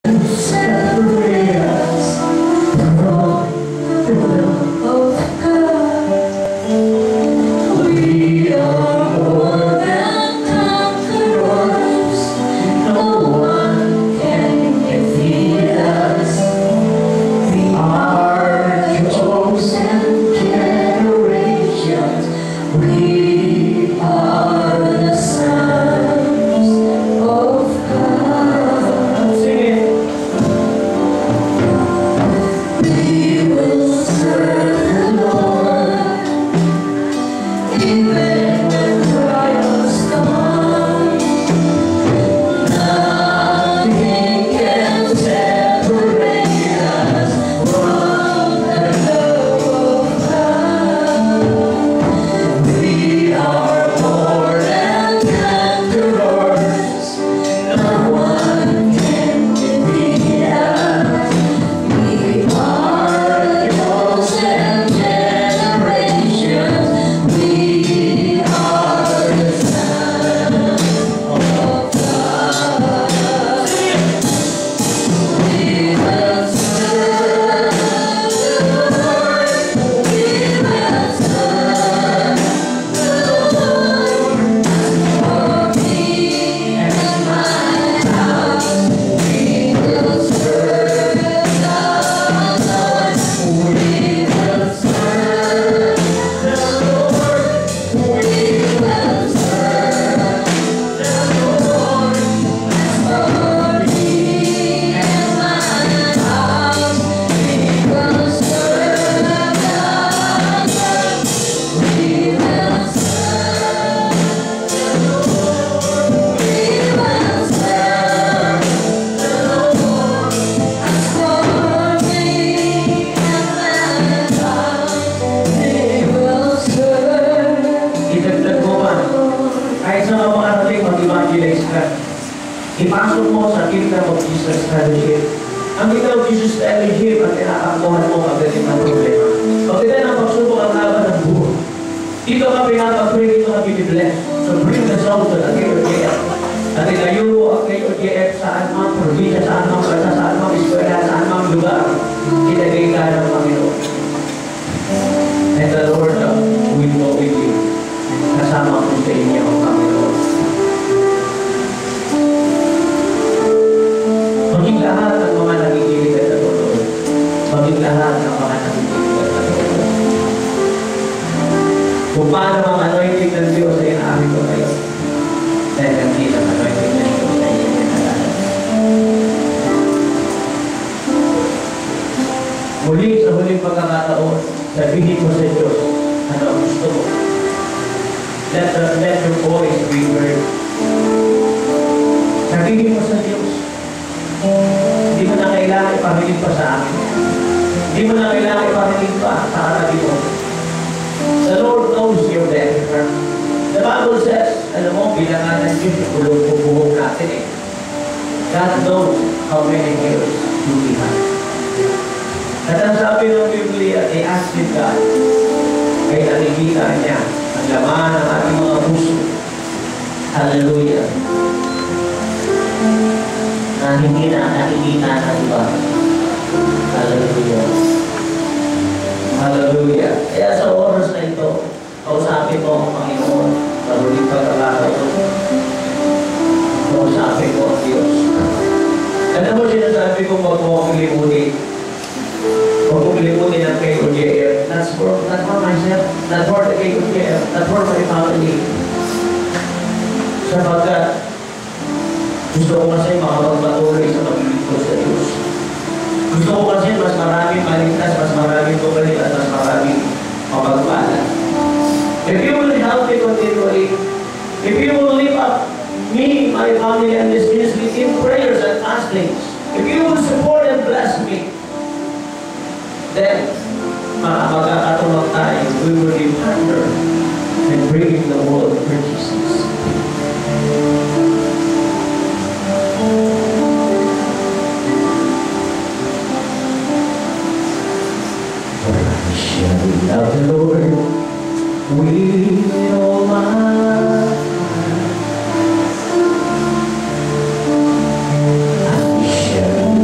Ipasok mo sa Kingdom of Jesus Fellowship. Ang Kingdom of Jesus Fellowship ang tinakakbuhan mo pagdating ng problema. Pagdating ng pagsubok ang laban ng buhay. Dito ka pinapag-pray, dito ka binibless. So bring the soul to the KOJF. At ilayo mo ang KOJF saan mang probinsya, saan mang bansa, saan mang eskwela, saan mang lugar. Ilagay ka ng Panginoon. And the Lord will go with you. Kasama ko sa inyo ang Panginoon. Maging lahat ng mga nagigilig at natuloy. Maging lahat ng mga nagigilig at natuloy. Kung paano ang anointing ng Diyos ay inaari ko kayo. Dahil hindi ang anointing ng Diyos ay inaalala. Muli sa huling pagkakataon, sabihin mo sa Diyos, ano ang gusto mo? Let your voice be heard. Sabihin mo sa Diyos, hindi mo na kailangan ipahilig pa sa akin. Hindi mo na kailangan ipahilig pa sa katabi mo. The Lord knows your death. The Bible says, alam mo, bilangan ng Diyos, kulong-bubuhong natin eh. God knows how many years you we have. At ang sabi ng Biblia, they asked God, ay nakikita niya ang laman ng ating mga puso. Hallelujah. Na hindi na nakikita ng iba. Hallelujah. Hallelujah. Kaya sa oras na ito, kausapin mo ang Panginoon sa huling pagkakataon. Kausapin mo ang Diyos. Alam mo, sinasabi kong wag mo akong limunin. Huwag kong limunin ang KOJF. Not for myself, not for the KOJF, not for my family. Sapagkat gusto ko kasi makapagpatuloy sa paglilingkod sa Diyos. Gusto ko kasi mas maraming maligtas, mas maraming bumalik at mas maraming mapagpala. If you will help me continually, if you will lift up me, my family, and this ministry in prayers and fastings, if you will support and bless me, then magkakatulong tayo, we will be partner in bringing the world for Jesus. Shall we love the Lord with all my heart? And we shall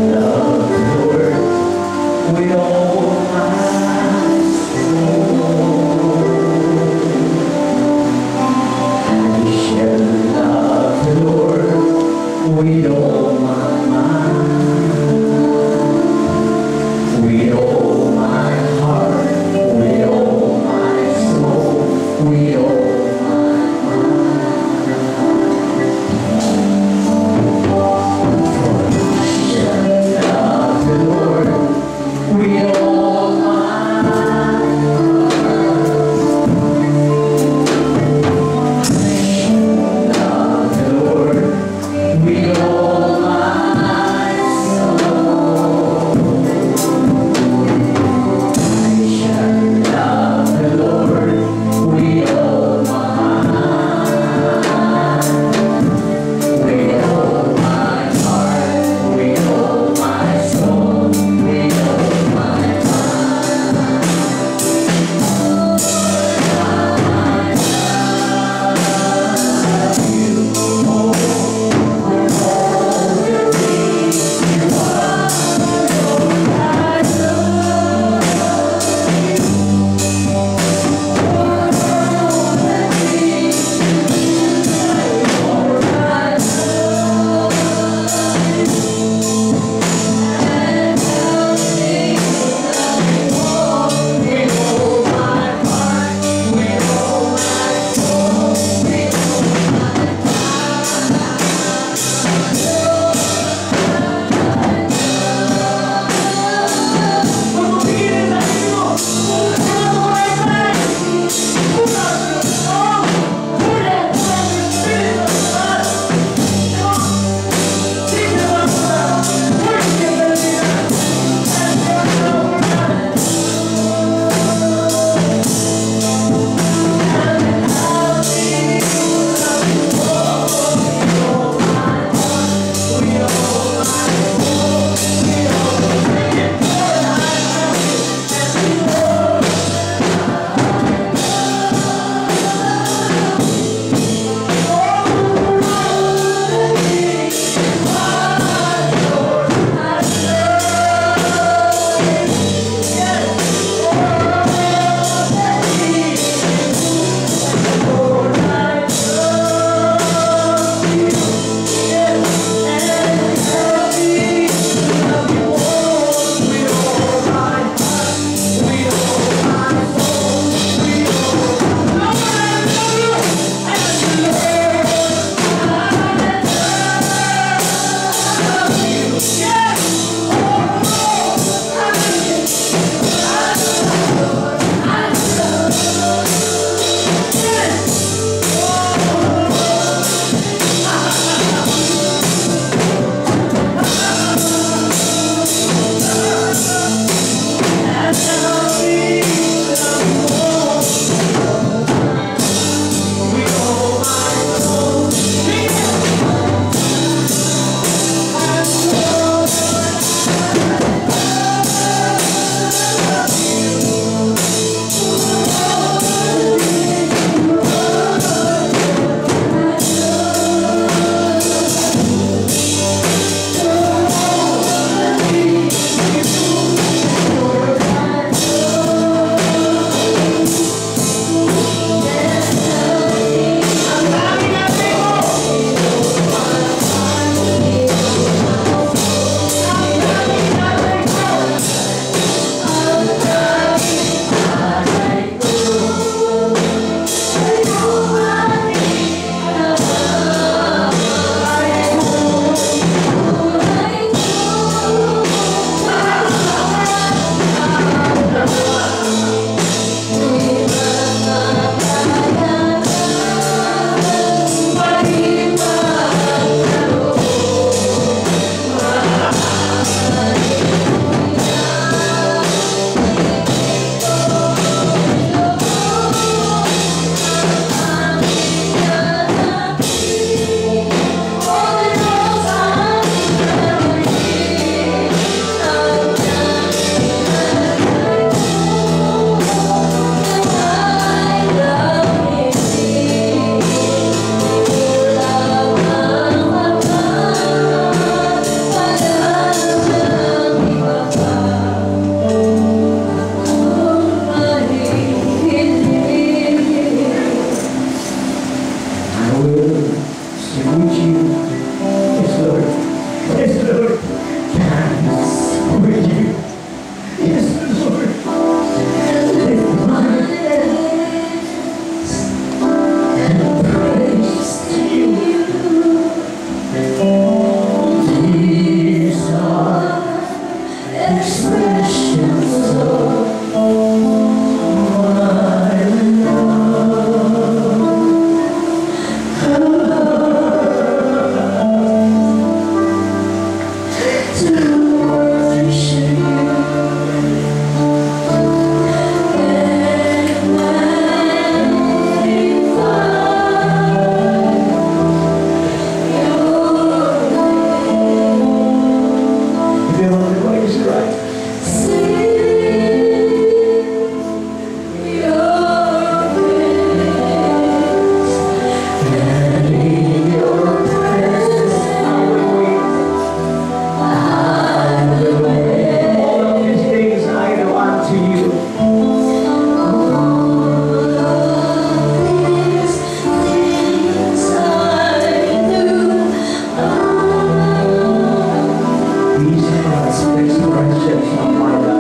His presence, His presence of my life.